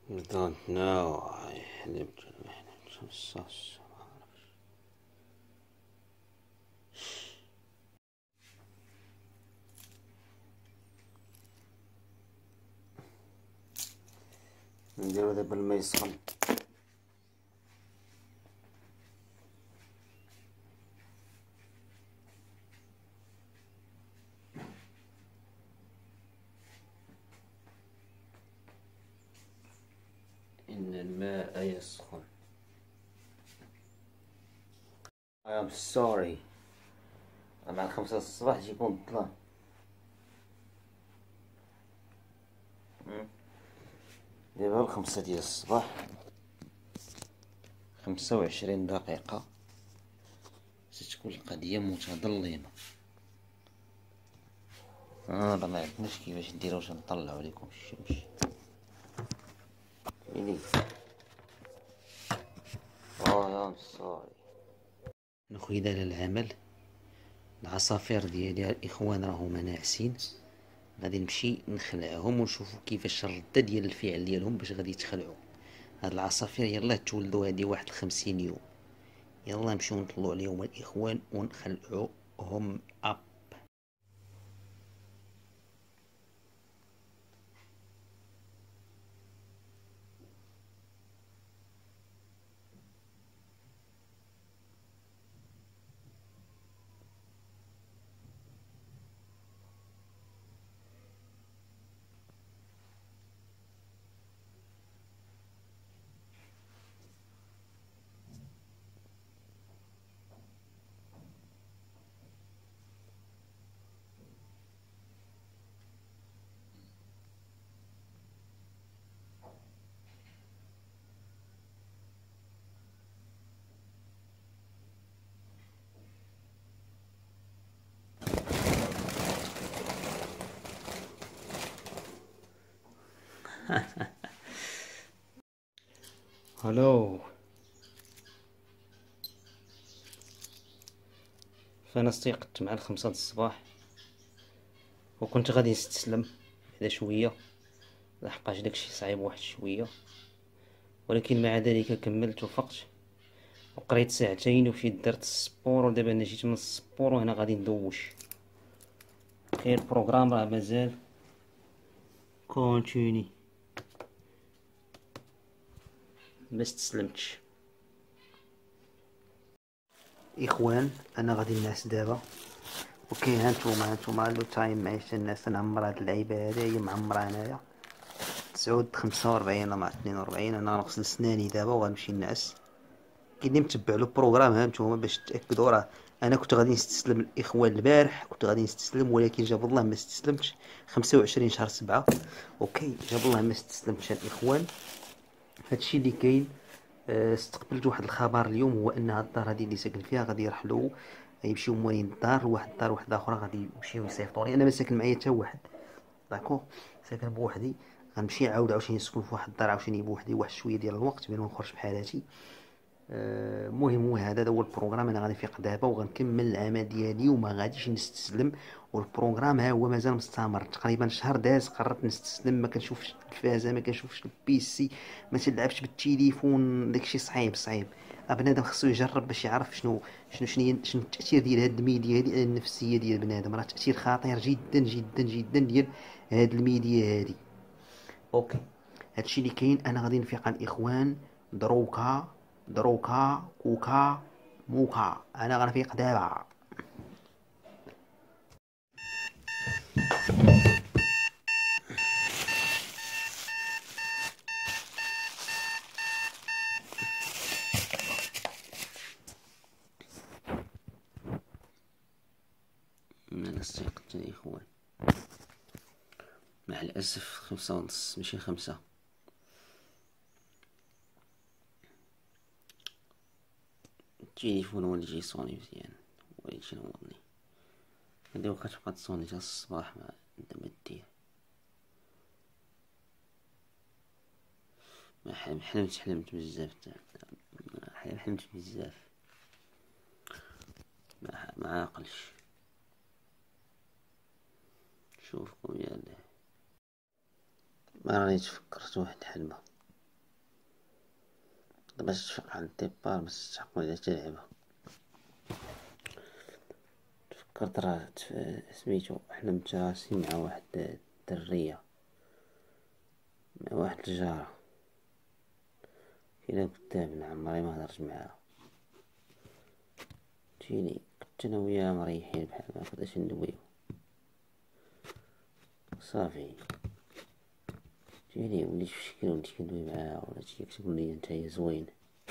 You don't know. I lived in sauce. نديرو دابا الماء يسخن. إن الماء يسخن. I am sorry. مع 5 الصباح تيكون الظلام. دابا 5 ديال الصباح، 25 دقيقة، ستكون القضية متظلمة. راه معرفناش كيفاش نديرو باش نطلعو ليكم الشمس. ويلي يا صاري نخيل على العمل. العصافير ديالي الاخوان راهما ناعسين، غادي نمشي نخلعهم ونشوفو كيفاش الردة ديال الفعل ديالهم باش غادي يتخلعوا. هاد العصافير يلاه تولدوا هادي واحد 50 يوم، يلا نمشيو نطلعو عليهم الاخوان ونخلعوهم اب. هلو، فانا استيقظت مع 5 الصباح وكنت غادي نستسلم بعدا شويه، لحقاش داكشي صعيب واحد شويه، ولكن مع ذلك كملت وفقت وقريت ساعتين ومشيت درت السبور، ودابا انا جيت من السبور وهنا غادي ندوش. كاين البروغرام راه مازال كونتيني، ما استسلمتش. اخوان انا غادي نعس دابا، وكاين هانتوما لو تايم معيش الناس نعمر هاد اللعيبه هادي، هي معمره انايا 9:45 مع 42. انا غنغسل سناني دابا وغنمشي نعس. كاين اللي متبع له البروغرام هانتوما باش تاكدوا. راه انا كنت غادي نستسلم الاخوان البارح، كنت غادي نستسلم، ولكن جاب الله ما استسلمتش. 25 شهر 7 اوكي، جاب الله ما استسلمتش الاخوان. هادشي اللي كاين. استقبلت واحد الخبر اليوم، هو ان هاد الدار هادي اللي ساكن فيها غادي يرحلوا، يمشيو موالين الدار لواحد الدار واحده اخرى، غادي يمشيو يصيفطوني. انا ما ساكن معايا حتى واحد، داكوغ، ساكن بوحدي. غنمشي عاوتاني نسكن في واحد الدار عاوتاني بوحدي واحد شويه ديال الوقت بين ما نخرج بحالاتي. المهم هذا هو البروغرام. انا غادي نفيق دابا وغنكمل العمل ديالي وما غاديش نستسلم، والبروغرام ها هو مازال مستمر. تقريبا شهر داز قررت نستسلم، ما كنشوفش التلفازه، ما كنشوفش البيسي، ما تلعبش بالتليفون، داكشي صعيب صعيب. بنادم خصو يجرب باش يعرف شنو التاثير ديال هاد الميديا هادي على النفسيه ديال بنادم. راه تاثير خطير جدا جدا جدا ديال هاد الميديا هادي. اوكي، هادشي اللي كاين. انا غادي نفيق الاخوان دروكا دروكا كوكا موكا. انا غنفيق دابا. انا استيقظت الاخوان، مع الاسف 5:30 ماشي 5. التليفون هو اللي جيصوني مزيان، هو اللي جي نوضني. هادي وقت تبقى تصوني حتى الصباح، ما انت ما دير. ما حلمت بزاف، حلمت بزاف، ما عاقلش. شوفكم يا الله، ما راني تفكرت واحد الحلمة. باش تفيق على الديبار باش تحق ولا تلعبها. تفكرت راه سميتو حلمت راسي مع واحد الدرية، مع واحد الجارة كاينة قدامنا، عمري ما هدرت معاها. جيني كنت انا وياها مريحين بحال ما كناش ندويو، صافي جيني وليت في شكل وليت كندوي معاها ولا هي كتقول لي نتايا زوين،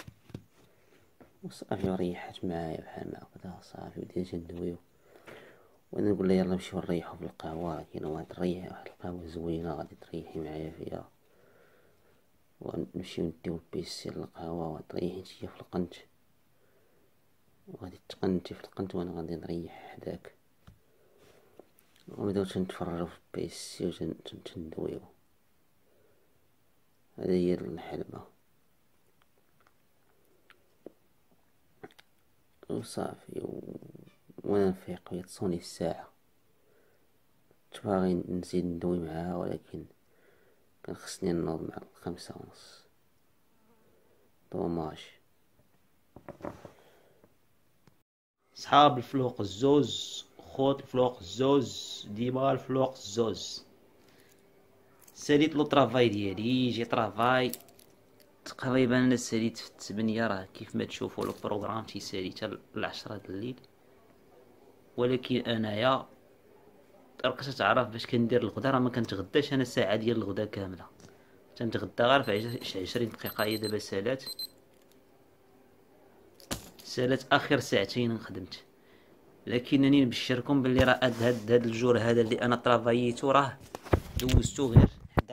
وصافي ريحات معايا بحال ما هكدا. صافي بدينا ندويو وانا نقول لها يلا نمشيو نريحو في القهوة، كاينة واحد القهوة زوينة غادي تريحي معايا فيها، ونمشيو نديو البيسي للقهوة وتريحي نتيا في القنت، وغادي تقنتي في القنت وانا غادي نريح حداك، ونبداو تنتفرجو في البيسي وتندويو. هذه هي الحلمة وصافي. وانا نفيق وهي تصوني الساعة، كنت باغي نزيد ندوي معاها ولكن كان خصني نوض مع 5:30. دوماج. صحاب الفلوق الزوز، خوت الفلوق الزوز، ديما الفلوق الزوز. ساليت لو طرافاي ديالي، جي طرافاي تقريبا انا ساليت في 8، راه كيف ما تشوفوا لو بروغرام تيسالي حتى 10 د الليل، ولكن انايا رقصت تعرف باش كندير الغدا، راه ما كنتغداش انا ساعه ديال الغدا كامله، تنتغدى غير في 20 دقيقه. هي دابا سالات اخر ساعتين خدمت، لكنني نبشركم باللي راه هاد الجور هذا اللي انا طرافايتو راه دوزتو غير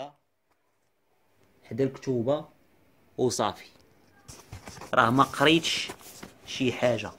حدا الكتوبه وصافي، راه ما قريتش شي حاجه،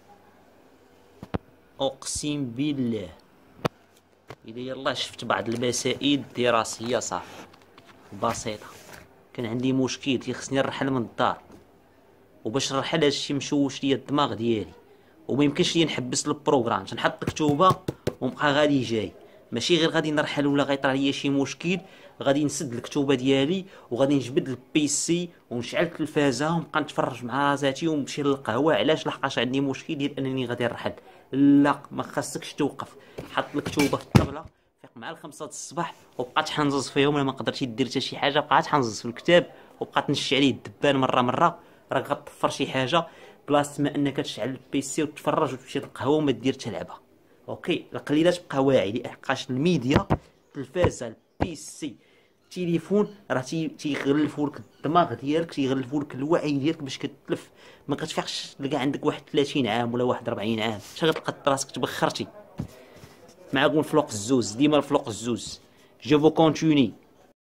اقسم بالله. الا يلا شفت بعض المسائل الدراسيه صافي بسيطه، كان عندي مشكل خصني نرحل من الدار، وباش نرحل هادشي مشوش ليا الدماغ ديالي، وما يمكنش ليا نحبس البروغرام، تنحط الكتوبه ونبقى غادي جاي، ماشي غير غادي نرحل ولا غيطرا ليا شي مشكل غادي نسد الكتوبه ديالي وغادي نجبد البيسي ونشعل التلفازه ونبقى نتفرج مع راساتي ونمشي للقهوه. علاش؟ لحقاش عندي مشكل ديال انني غادي نرحل. لا، ما خاصكش توقف، حط الكتوبه في الطبله، فيق مع 5 الصباح وبقى تحنزز فيهم. لما قدرتي دير حتى شي حاجه بقى تحنزز في الكتاب وبقى تنشي عليه الدبان مره راك غطفر شي حاجه بلاصه ما انك تشعل البيسي وتتفرج وتمشي للقهوه وما دير حتى لعبه. اوكي، القليله تبقى واعي، لحقاش الميديا، التلفازه، البيسي، التليفون راه تيغلفوا لك الدماغ ديالك، تيغلفوا لك الوعي ديالك باش كتلف، ما كتفيقش تلقى عندك واحد 30 عام ولا واحد 40 عام، اش غتلقى راسك تبخرتي. معكم الفلوق الزوز، ديما الفلوق الزوز. جو فو كونتيني.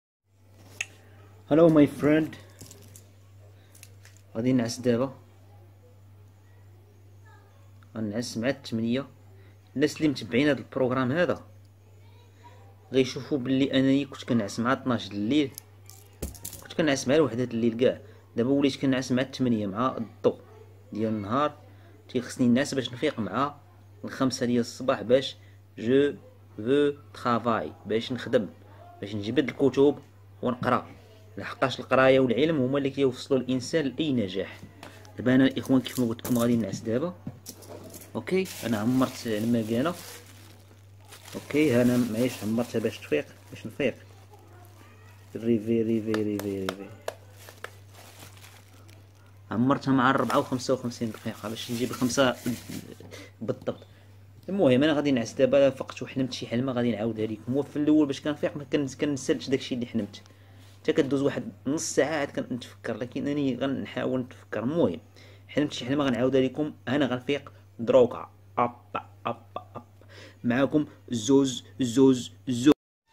هلو ماي فريند، غادي نعس دابا، غنعس مع 8. الناس اللي متبعين هذا البروغرام هذا غيشوفوا باللي انني كنت كنعس مع 12 الليل، كنت كنعس مع الوحدة الليل كاع، دابا وليت كنعس مع 8 مع الضو ديال النهار. تيخصني نعس باش نفيق مع 5 ديال الصباح باش جو فو ترافاي، باش نخدم، باش نجبد الكتب ونقرا، لحقاش القرايه والعلم هما اللي كيوصلوا الانسان لاي نجاح. دابا انا الاخوان كيف ما قلت لكم غادي نعس دابا. اوكي، انا عمرت المكانه. اوكي، انا معيش عمرتها باش نفيق. ريفي عمرتها مع 4:55 باش نجيب 5 بالضبط. المهم انا غادي نعس دابا، فقت وحلمت شي حلمه غادي نعاودها لكم. هو في الاول باش كنفيق ما كنسالش داكشي اللي حلمت، حتى كدوز واحد نص ساعه عاد كنتفكر، لكن اني غنحاول نتفكر. المهم حلمت شي حلمه غنعاودها لكم، انا غنفيق دروكا. اب اب اب معاكم زوز زوز زوز.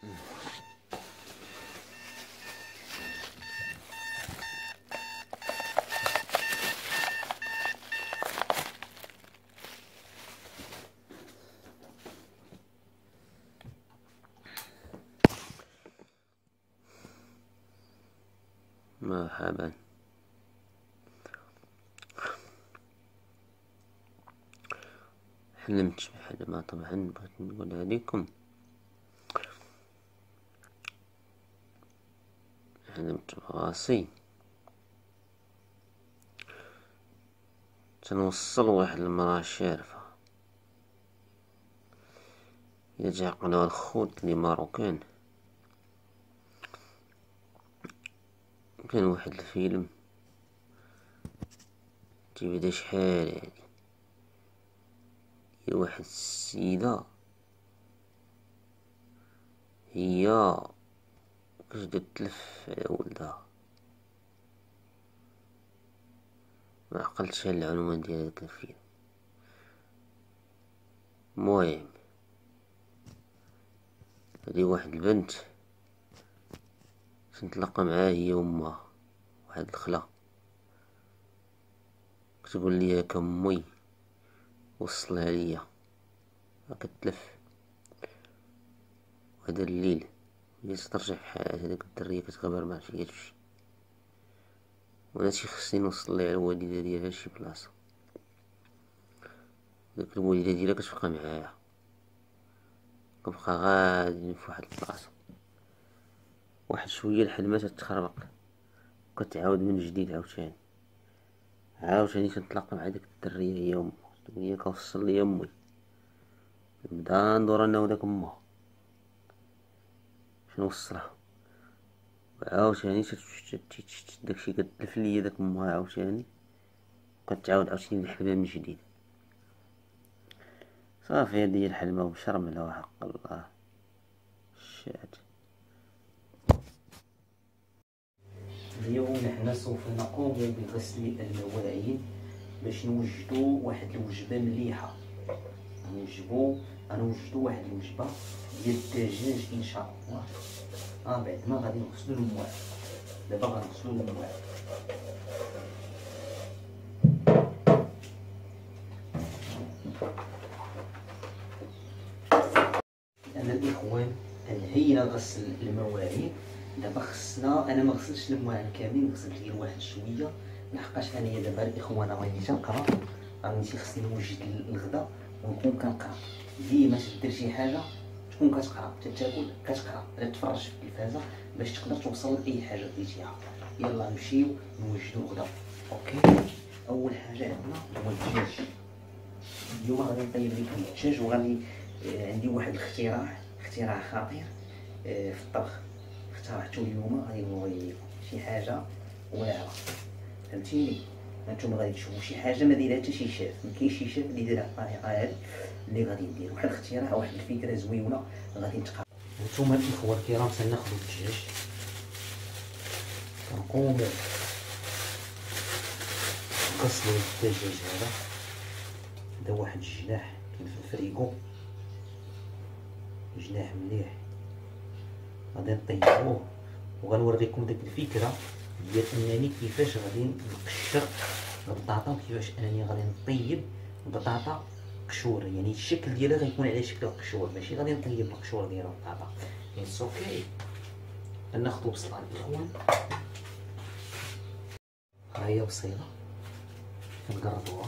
مرحبا. حلمت بحلمة طبعا بغيت نقولها لكم. حلمت براسي تنوصل واحد المرأة شارفة، إلا تعقلوها الخوت لي ماروكان. كان واحد الفيلم تيبدا شحال هادي ديال واحد السيدة هي كتبدا تلف على ولدها، معقلتش العنوان ديال هداك الفيلم. المهم هادي واحد البنت تنتلاقى معاه هي وامها، واحد الخلا كتقول لي كمي وصلها ليا كتلف. وهذا الليل هي ترجع في حياة هذيك الدرية كتغبر ما عرفتش تمشي، وانا خصني نوصل ليها الوالدة ديالها لشي بلاصة. داك الوالدة ديالها كتبقى معايا، كنبقى غادي في واحد البلاصة، واحد شوية الحلمة تتخربق وكتعاود من جديد عاوتاني تنتلاقى مع ديك الدرية هي امها، تقول لي كوصل لي امي. نبدا ندور انا وداك امها باش نوصلها، عاوتاني داكشي كتلف ليا داك امها عاوتاني، كتعاود عاوتاني نحلبها من جديد. صافي هادي هي الحلمة ومشرملة وحق الله الشات. اليوم نحن سوف نقوم بغسل المواعين باش نوجدوا واحد الوجبة مليحة. غنوجدوا واحد الوجبة ديال الدجاج ان شاء الله. بعد ما غادي نغسلوا المواعين، دابا غنغسلوا المواعين. انا الاخوان انهينا غسل المواعين، دابا خصنا، انا ما غسلتش المواعين كاملين، غسلت غير واحد شويه لحقاش انايا دابا الاخوان راني تنقرا، راني خصني نوجد الغدا ونكون كنقرا. ديما تدير شي حاجه تكون كتقرا، تاكل كتقرا ولا تفرج في التلفازه باش تقدر توصل لاي حاجه بغيتيها. يلا نمشيو نوجدوا الغدا. اوكي، اول حاجه عندنا هو الدجاج. اليوم غادي نطيب لكم الدجاج، وغادي عندي واحد اختراع خطير في الطبخ اخترعته اليوم. غادي نوري لكم شي حاجه واعره، فهمتيني؟ هانتوما غادي تشوفوا شي حاجه ما دايرها حتى شي شاف، ما كاينش شي شاف اللي دايرها بالطريقه هذه اللي غادي ندير. واحد الاختراع، واحد الفكره زوينه غادي نتقابل. هانتوما الاخوه الكرام سناخذ الدجاج، كنقوم بغسل الدجاج هذا واحد الجناح كاين في الفريكو، جناح مليح. غادي نطيبوه وغنوريكم ديك الفكره ديال انني كيفاش غادي نقشر البطاطا وكيفاش انني غادي نطيب البطاطا قشور، يعني الشكل ديالها غيكون على شكل القشور، ماشي غادي نطيب القشور ديال البطاطا. اتس اوكي. ناخذ بصله الاخوان، ها هي بصيله كنقرطوها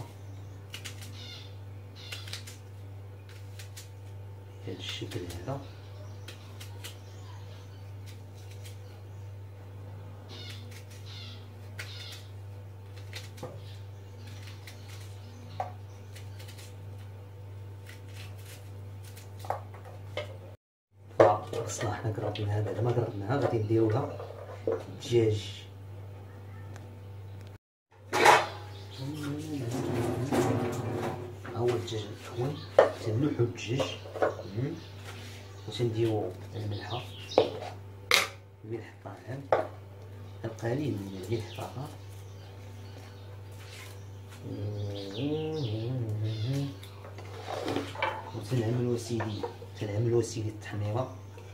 بهذا الشكل هذا. البصله حنا قرطناها، بعد ما قرطناها غادي نديرو لها الدجاج. ها هو الدجاج الاخوان، تنلوحو الدجاج وتنديرو الملحه، الملح الطاهر، القليل من الملح فقط، وتنعملو سيدي التحميره،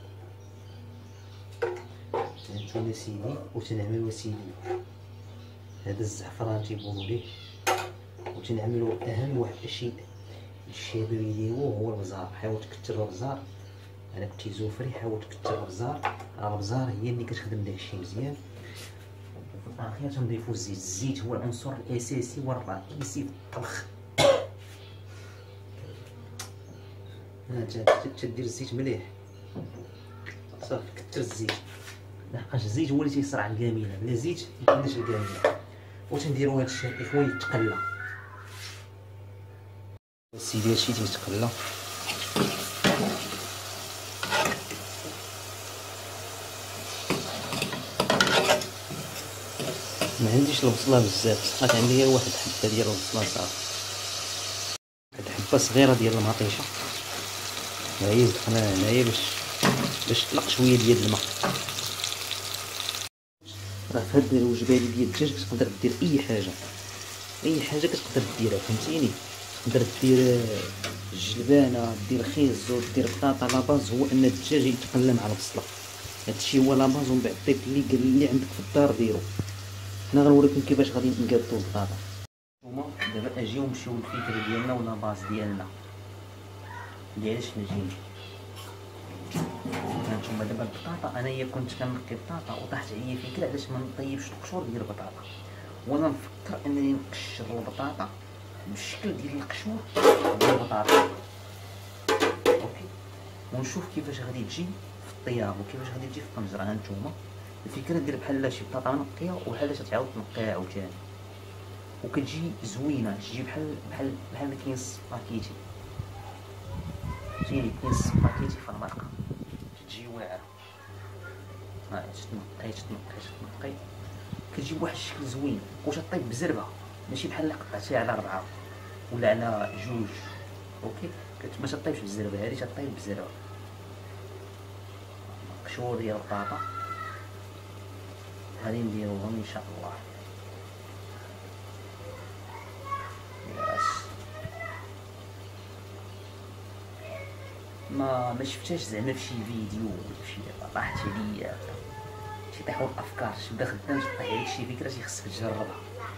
هانتوما سيدي، وتنعملو سيدي هذا الزعفران تيقولوا ليه، وتنعملو اهم واحد الشيء الشابه يديروه هو البزار. حاول تكثر البزار، انا كنت زوفري، حاول تكثر البزار. البزار هي اللي كتخدم داكشي مزيان. وفي الاخير تنضيفو الزيت. الزيت هو العنصر الاساسي والرئيسي في الطبخ. تدير الزيت مليح صافي، كثر الزيت لحقاش الزيت هو اللي تيصرع الكاميله، بلا زيت مكايناش الكاميله. وتنديرو هاد الشيء اخويا يتقلى، سيدي هادشي تيتقلى. ما عنديش البصله بزاف، بقات عندي غير واحد الحبه ديال البصله صافي. واحد الحبه صغيره ديال المطيشه، ها هي دخلناها هنايا باش تطلق شويه ديال الماء. راه في هاد الوجبه هادي ديال الدجاج كتقدر دير اي حاجه كتقدر ديرها، فهمتيني. تقدر دير الجلبانه، دير خيزو، دير بطاطا. لاباز هو ان الدجاج يتقلى مع البصله، هادشي هو لاباز. ومن بعد الطيب اللي عندك في الدار ديرو. حنا غنوريكم كيفاش غادي نقادو البطاطا. هما دابا اجيو نمشيو للفكره ديالنا ولا باز ديالنا علاش نجي. هانتوما دابا البطاطا، انايا كنت كنقي بطاطا وطاحت عليا فكره علاش ما نطيبش القشور ديال البطاطا. وانا نفكر انني نقشر البطاطا بالشكل ديال القشور ديال البطاطا، اوكي، ونشوف كيفاش غادي تجي في الطياب وكيفاش غادي تجي في الطنجره. هانتوما الفكره دير بحال شي بطاطا منقيه وبحال تعاود تنقيها عاوتاني، وكتجي زوينه، تجي بحال كاين السباكيتي. فهمتيني، كاين السباكيتي في الماركه، تجي واعره. ها تنقي كتجي بواحد الشكل زوين. وتطيب بزربه، ماشي بحال اللي قطعتيها على 4 ولا على 2، اوكي. ما تطيبش بالزربه، هادي تطيب بزربه. قشور ديال البطاطا هادي نديروهم ان شاء الله. ما شفتهاش زعما فشي فيديو ولا فشي طاحت عليا تيطيحوا الافكار. تبدا خدام تطيح عليك شي فكره خصك تجربها.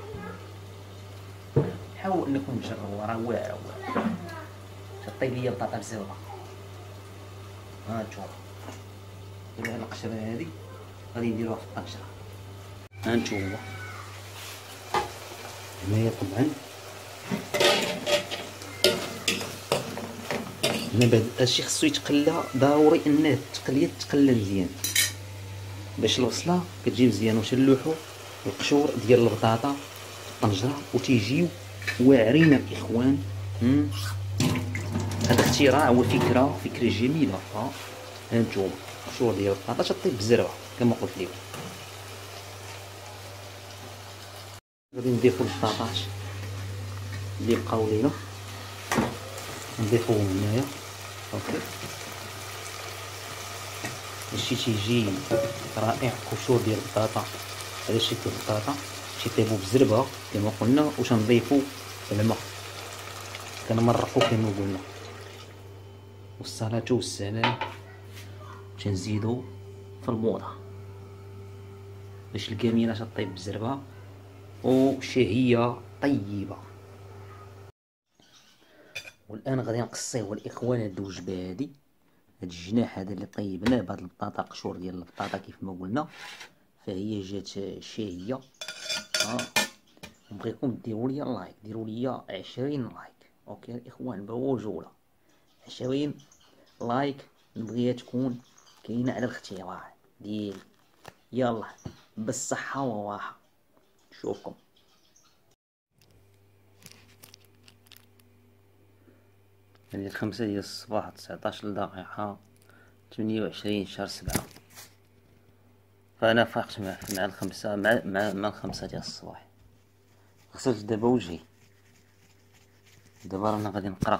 حاول انكم تجربوا، راه واعره تطيب ليا البطاطا بزربه. ها نتوما دابا هاد القشره هادي غادي نديروها في الطنجره. ها نتوما هنايا طبعا هنا بعد هادشي خصو يتقلى، ضروري ان التقليه تقلى مزيان باش البصله كتجي مزيان وتلوحو القشور ديال البطاطا في الطنجره وتيجيو واعرين الاخوان. هذا اختراع وفكره جميله. ها هانتوما القشور ديال البطاطا تطيب بزربه كما قلت لكم. غادي نضيفو البطاطاش اللي بقاو لينا، نضيفوهم هنايا، اوكي. هادشي تيجي رائع. قشور ديال البطاطا على شكل البطاطا تيطيبوا بزربه كما قلنا، وتنضيفوا الماء كنمرقوا كما قلنا، والصلاه والسلام تنزيدوا في الموضه باش الكامينه تطيب بزربه وشهيه طيبه. والان غادي نقصيو الاخوان هاد الوجبه هادي، هاد الجناح هذا اللي طيبناه بهاد البطاطا، قشور ديال البطاطا كيف ما قلنا، فهي جات شهيه. نبغيكم ديروا لي لايك، ديروا لي 20 لايك، اوكي الاخوان، بوجوله 20 لايك نبغيها تكون كاينه على الاختراع ديالي. يلا بالصحه والراحه، نشوفكم. يعني 5 ديال الصباح 19 دقيقة 28 شهر 7. فأنا فاقت مع الخمسة، مع 5 ديال الصباح. غسلت دابا وجهي، دابا رانا غادي نقرا.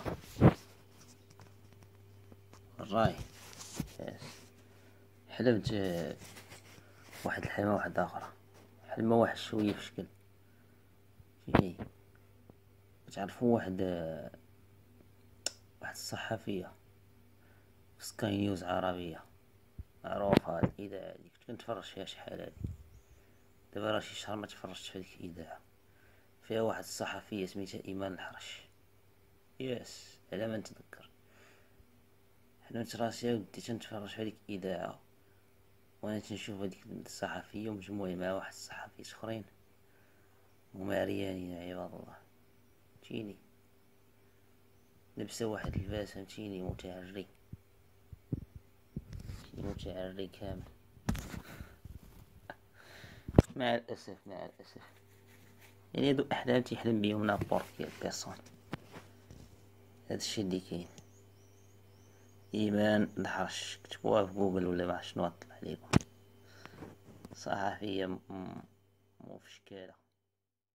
راي حلمت واحد الحلمة واحدة أخرى، حلمة واحد شوية في شكل فيه. تعرفوا واحد الصحفية في سكاي نيوز عربية معروفة، هاد الإذاعة هادي كنت كنتفرج فيها شحال هادي، دابا راه شي شهر ما تفرجتش في هاديك الإذاعة. فيها واحد الصحفية سميتها إيمان الحرش، ياس على ما نتذكر. حلمت راسي ودي تنتفرج في هاديك الإذاعة وانا تنشوف هاديك الصحفية ومجموعة مع واحد الصحفيات اخرين هما عريانين عباد الله، فهمتيني، لبسوا واحد اللباس فهمتيني متعري كامل. مع الاسف يعني هادو احلام تيحلم بيهم نابورت ديال بيرسون. هادشي اللي كاين. ايمان الحرش، كتبوها في جوجل ولا ما شنو طلع ليكم. صحفية مو في شكالة.